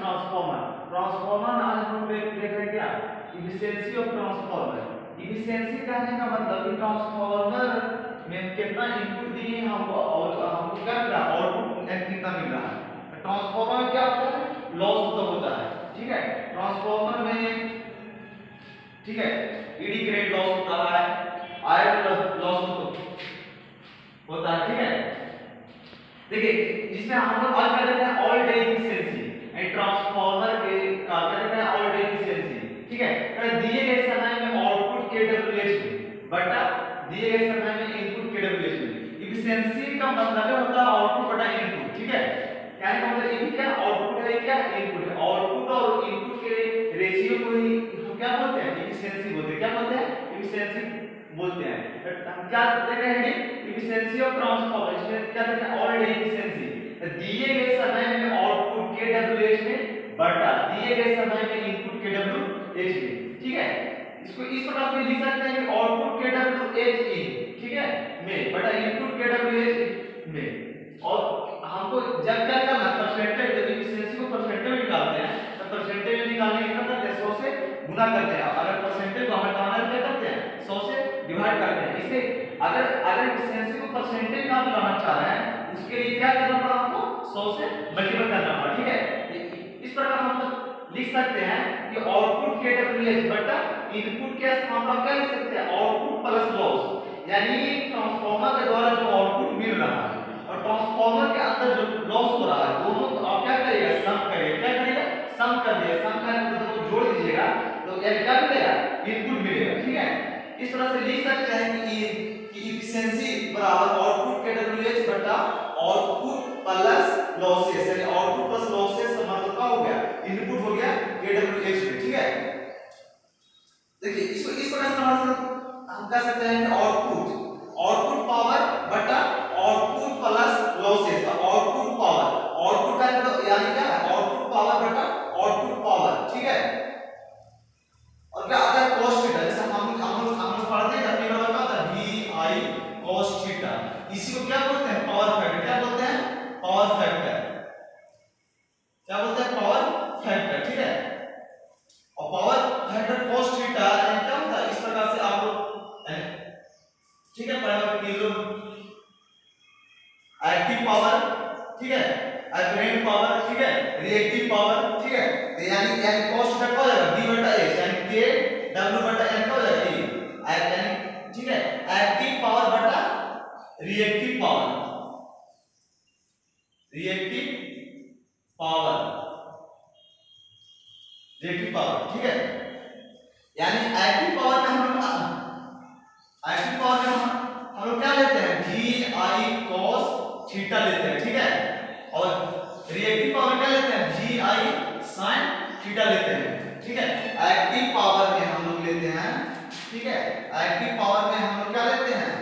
Transformer. Transformer आज हम लोग देख रहे हैं क्या, इफिशियंसी ऑफ ट्रांसफॉर्मर। इफिशियंसी कहने का मतलब कि ट्रांसफॉर्मर में कितना इनपुट दिए हमको और हमको क्या मिल रहा है, आउटपुट कितना मिल रहा है। ट्रांसफॉर्मर में क्या होता है, लॉस होता है, ठीक है। ट्रांसफॉर्मर में ठीक है ईडी ग्रेड लॉस होता है, आयरन लॉस होता है, ठीक है। देखिए जिसमें हम लोग आज करते हैं ऑल डे एफिशिएंसी, ट्रांसफार्मर के का करते हैं ऑल डे एफिशिएंसी, ठीक है। दिए गए समय में आउटपुट केडब्ल्यूएच में बटा दिए गए समय में इनपुट केडब्ल्यूएच में। एफिशिएंसी का मतलब होता है आउटपुट बटा इनपुट, ठीक है। क्या है मतलब ये क्या आउटपुट है, क्या इनपुट है। आउटपुट और इनपुट के रेशियो को ही हम क्या बोलते हैं, एफिशिएंसी बोलते हैं। क्या बोलते हैं, एफिशिएंसी बोलते हैं। हम क्या देख रहे हैं, एफिशिएंसी ऑफ ट्रांसफार्मर। इसमें क्या देख रहे हैं, ऑल डे एफिशिएंसी। दिए गए समय में आउटपुट केडब्ल्यूएच में बटा दिए गए समय में इनपुट केडब्ल्यूएच में, ठीक है। इसको इस प्रकार से लिख सकते हैं कि आउटपुट केडब्ल्यूएच इन, ठीक है, में बटा इनपुट केडब्ल्यूएच में। और हमको जब क्या करना है, परसेंटेज, जब एफिशिएंसी को परसेंटेज में निकालते हैं तो परसेंटेज में निकालने के लिए करते हैं 100 से गुना करते हैं। अगर परसेंटेज को हटाना है क्या करते हैं, 100 से डिवाइड करते हैं। इसे अगर एफिशिएंसी को परसेंटेज में आप लाना चाह रहे हैं, उसके लिए क्या करना पड़ा, हमको 100 से मल्टीप्लाई करना पड़ा, ठीक है। इस प्रकार हम लिख सकते हैं कि आउटपुट केडब्ल्यूएच बटा इनपुट के स्थान पर क्या लिख सकते हैं, आउटपुट प्लस लॉस। यानी ट्रांसफार्मर के द्वारा जो आउटपुट मिल रहा है और ट्रांसफार्मर के अंदर जो लॉस हो रहा है, दोनों को आप क्या करिएगा, सम करिएगा। क्या करिएगा, सम कर दिया। सम करने के बाद जोड़ दीजिएगा तो क्या मिलेगा, इनपुट मिलेगा, ठीक है। इस तरह से लिख सकते हैं कि एफिशिएंसी बराबर आउटपुट केडब्ल्यूएच बटा आउटपुट प्लस लॉसेस। यानी आउटपुट प्लस लॉसेस का मतलब क्या हो गया, इनपुट हो गया केडब्ल्यूएच में, ठीक है। देखिए इसको इस प्रकार से हम कह सकते हैं कि आउटपुट पावर बटा आउटपुट प्लस लॉसेस। आउटपुट का मतलब यानी क्या है, आउटपुट पावर बटा आउटपुट पावर, ठीक है। और क्या आता है, cos थीटा। जैसे हम पढ़ते हैं अपनी बार क्या होता है, vi cos थीटा। इसी को क्या बोलते हैं, पावर फैक्टर। क्या बोलते हैं, पावर फैक्टर। क्या बोलते हैं, पावर फैक्टर, ठीक है। और पावर फैक्टर cos थीटा क्या होता है, इस प्रकार से आप लोग, ठीक है, पढ़ा किलो एक्टिव पावर, ठीक है, अपरेंट पावर, ठीक है, रिएक्टिव पावर, ठीक है। तो यानी cos थीटा क्या हो जाएगा, b बटा h, यानी k w बटा n क्या हो जाएगा, e, यानी ठीक है, एक्टिव पावर बटा रिएक्टिव पावर, ठीक है। यानी एक्टिव पावर में हम लोग क्या लेते हैं, vi cos थीटा लेते हैं, ठीक है। और रिएक्टिव पावर क्या लेते हैं, vi sin थीटा लेते हैं, ठीक है। एक्टिव पावर में हम लोग लेते हैं, ठीक है, एक्टिव पावर में हम लोग क्या लेते हैं,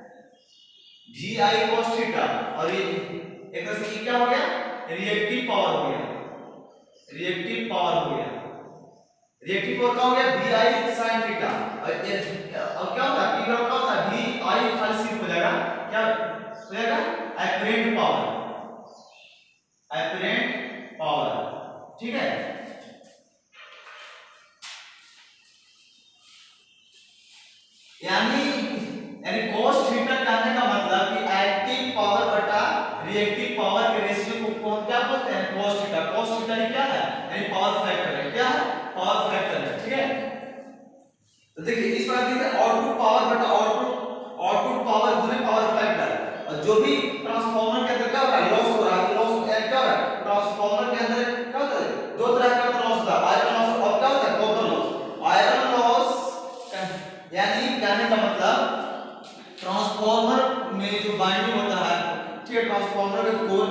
vi cos थीटा। और ये एक तरह से क्या हो गया, रिएक्टिव पावर हो गया, रिएक्टिव पावर हो गया। रिएक्टिव पावर क्या हो गया, vi sin थीटा। और क्या होता है, p बराबर क्या होता है, vi खाली हो जाएगा, क्या हो जाएगा, अपरेंट पावर, ठीक है। यानी cos थीटा कहने का मतलब कि एक्टिव पावर बटा रिएक्टिव पावर के रेशियो को कौन क्या बोलते हैं, cos थीटा। cos थीटा ही क्या है, यानी पावर फैक्टर है। क्या है, पावर फैक्टर है, ठीक है। तो देखिए इस बात में आउटपुट पावर बटा आउटपुट पावर गुने पावर फैक्टर। और जो भी ट्रांसफार्मर के अंदर क्या हो रहा है, लॉस हो रहा है, लॉस क्या हो रहा है, ट्रांसफार्मर के अंदर क्या होता है, दो तरह का लॉस होता है, आयरन लॉस और क्या होता है, कॉपर लॉस। आयरन लॉस यानी कहने का मतलब ट्रांसफार्मर में जो बाइंडिंग होता है, ठीक है, ट्रांसफार्मर के कोर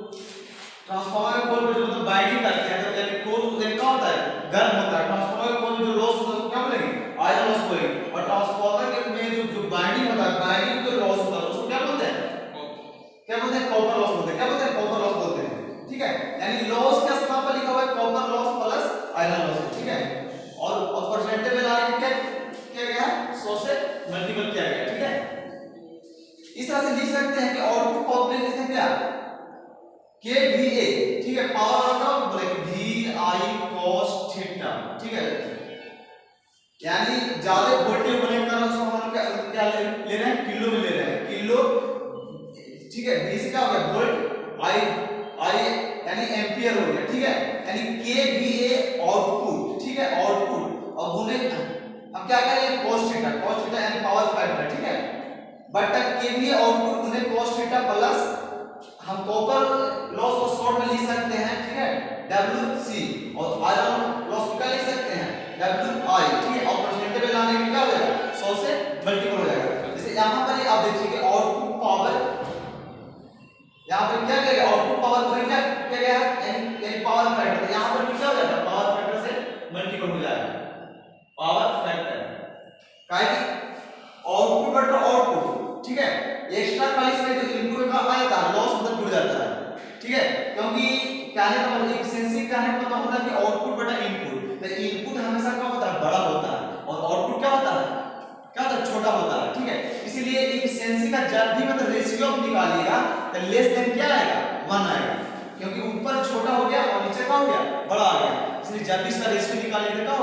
पर जो मतलब बाइंडिंग करते हैं, तो यानी कोर क्या होता है, गर्म होता है। ट्रांसफार्मर के कोर में जो लॉस होता है क्या बोलेंगे, आयरन लॉस बोलेंगे। और ट्रांसफार्मर में जो बाइंडिंग होता है, बाइंडिंग जो लॉस होता है उसको क्या बोलते हैं, कॉपर लॉस बोलते हैं। क्या बोलते हैं, कॉपर लॉस बोलते हैं, ठीक है। यानी लॉस के स्थान पर लिखा हुआ है copper loss plus iron loss, ठीक है। और परसेंटेज में लाने क्या किया गया, 100 से मल्टीपल किया गया, ठीक है। इस तरह से लिख सकते हैं कि आउटपुट पावर जैसे क्या, kVA, ठीक है। पावर का बोलेंगे vi यानी ज्यादा वोल्टेज होने के कारण उसको हम क्या ले रहे हैं, किलो में ले रहे हैं, किलो, ठीक है। बीसी क्या हो गया वोल्ट, आई यानी एम्पियर हो गया, ठीक है। यानी केवीए आउटपुट, ठीक है, आउटपुट। और गुने हम क्या करेंगे cos थीटा, cos थीटा यानी पावर फैक्टर, ठीक है। बट केवीए आउटपुट गुने cos थीटा प्लस हम कॉपर लॉस को शॉर्ट में लिख सकते हैं, ठीक है, WC, और आयरन लॉस को क्या लिख सकते हैं, WI, ठीक है। और परसेंटेज में लाने में क्या हो जाएगा 100 से मल्टीपल हो जाएगा। जैसे यहां पर आप देखिए आउटपुट पावर, यहां पर क्या करेगा आउटपुट पावर को क्या गया यानी पावर फैक्टर, यहां पर क्या हो जाएगा पावर फैक्टर से मल्टीपल हो जाएगा, पावर फैक्टर काहे कि आउटपुट बटा आउटपुट, ठीक है। एक्स्ट्रा खाली इसमें जो इनपुट का आया था लॉस मतलब जुड़ जाता है, ठीक है। क्योंकि कहने का मतलब एफिशिएंसी कहने का मतलब होता है कि आउटपुट बटा इनपुट, तो इनपुट हमेशा क्या होता है बड़ा होता है और आउटपुट क्या होता है छोटा होता है, ठीक है। इसीलिए एफिशिएंसी का जब भी मतलब रेशियो आप निकालिएगा तो लेस देन क्या आएगा 1 आएगा, क्योंकि ऊपर छोटा हो गया और नीचे क्या हो गया बड़ा आ गया। इसलिए जब भी इसका रेशियो निकालिएगा